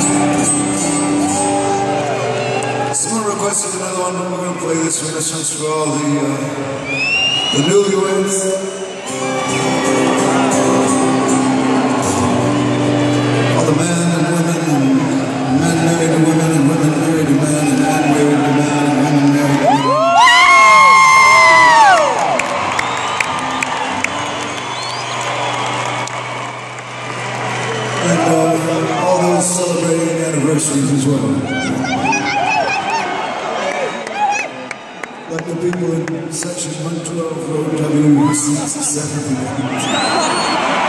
Someone requested another one, but we're going to play this Renaissance for all the newlyweds. All the men and women, and men married to women, and women married to men, and men married to men, and women married to women. And all those celebrating anniversaries as well. Like the people in section 112, row W67.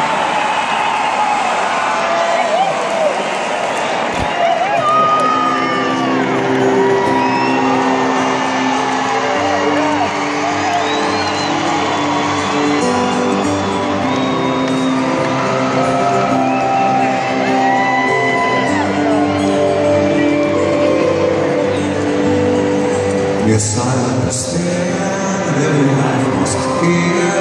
Yes, I understand every life must be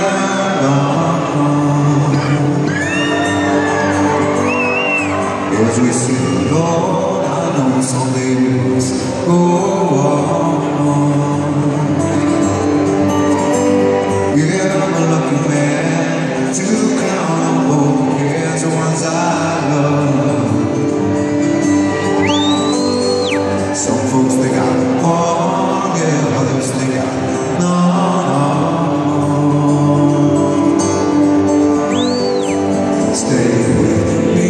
as we see the Lord, I know someday we must go on. Yeah, I'm a lucky man to count on both hands the ones I love. Some folks they got all, yeah, others they got none. Stay with me,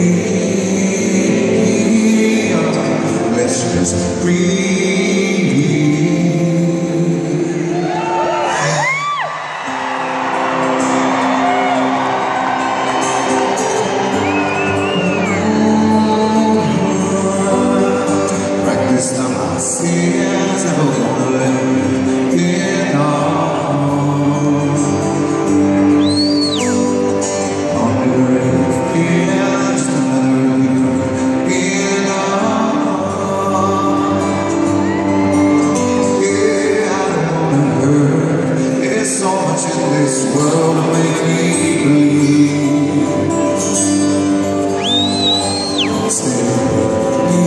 let's just breathe. Practice now my sins, never gonna let me get on. Under again, just another get on. Yeah, I don't wanna hurt. There's so much in this world to make me believe. Stay with me.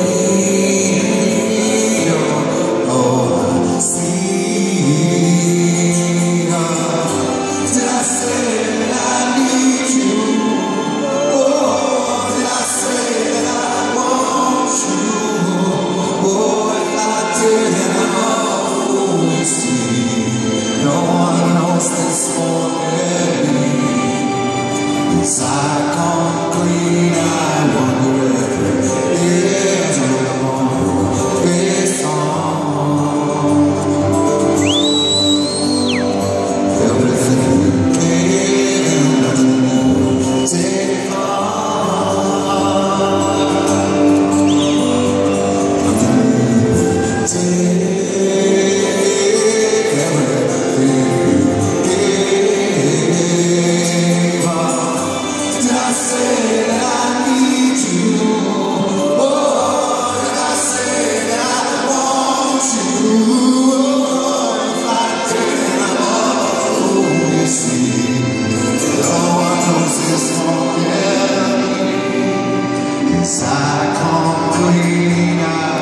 As I come clean, I wonder if there's a tomorrow based on everything you gave and nothing more take on. Nothing more take everything you gave on. Did I say that I need you? Oh, did I say that I want you? Oh, if I did, I'm all you see. No one knows this more than me. Yes, I come clean.